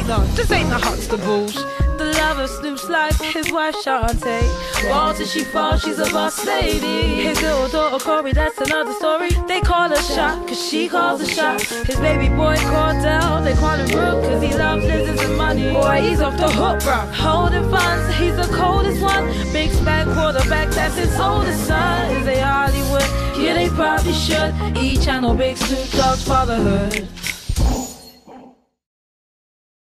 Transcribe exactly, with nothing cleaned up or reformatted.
no, this ain't the Huxtables. The love of Snoop's life, his wife Shantae. Walls till she falls, she's a boss lady. His little daughter Corey, that's another story. They call her Shot, cause she calls the shot. His baby boy Cordell, they call him Brooke, cause he loves lizards and money. Boy, he's off the hook, bro. Holding funds, he's the coldest one. Big span quarterback, that's his oldest son. Is they Hollywood? Yeah, they probably should. E-channel, big Snoop Dogg's Fatherhood.